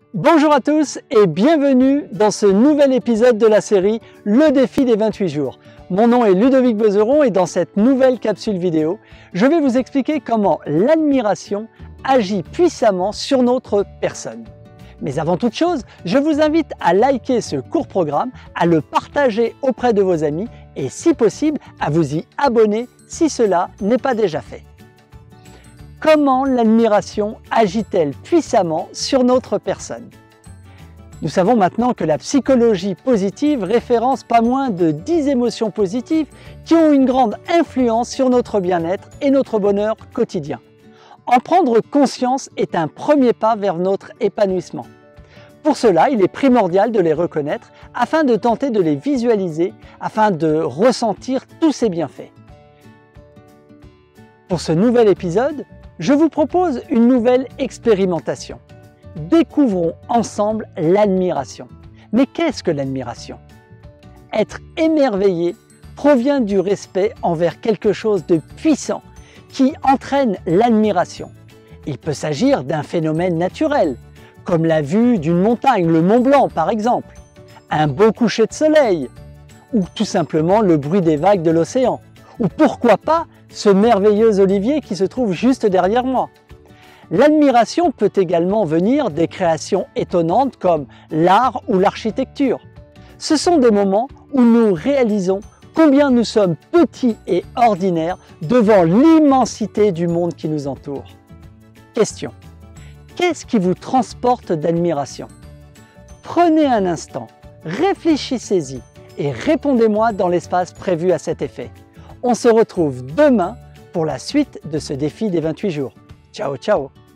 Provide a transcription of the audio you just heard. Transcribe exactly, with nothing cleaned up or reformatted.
Bonjour à tous et bienvenue dans ce nouvel épisode de la série Le défi des vingt-huit jours. Mon nom est Ludovic Bezeron et dans cette nouvelle capsule vidéo, je vais vous expliquer comment l'admiration agit puissamment sur notre personne. Mais avant toute chose, je vous invite à liker ce court programme, à le partager auprès de vos amis et si possible à vous y abonner si cela n'est pas déjà fait. Comment l'admiration agit-elle puissamment sur notre personne? Nous savons maintenant que la psychologie positive référence pas moins de dix émotions positives qui ont une grande influence sur notre bien-être et notre bonheur quotidien. En prendre conscience est un premier pas vers notre épanouissement. Pour cela, il est primordial de les reconnaître afin de tenter de les visualiser, afin de ressentir tous ces bienfaits. Pour ce nouvel épisode, je vous propose une nouvelle expérimentation. Découvrons ensemble l'admiration. Mais qu'est-ce que l'admiration? Être émerveillé provient du respect envers quelque chose de puissant qui entraîne l'admiration. Il peut s'agir d'un phénomène naturel, comme la vue d'une montagne, le Mont Blanc par exemple, un beau coucher de soleil, ou tout simplement le bruit des vagues de l'océan, ou pourquoi pas ce merveilleux olivier qui se trouve juste derrière moi. L'admiration peut également venir des créations étonnantes comme l'art ou l'architecture. Ce sont des moments où nous réalisons combien nous sommes petits et ordinaires devant l'immensité du monde qui nous entoure. Question: qu'est-ce qui vous transporte d'admiration? Prenez un instant, réfléchissez-y et répondez-moi dans l'espace prévu à cet effet. On se retrouve demain pour la suite de ce défi des vingt-huit jours. Ciao, ciao!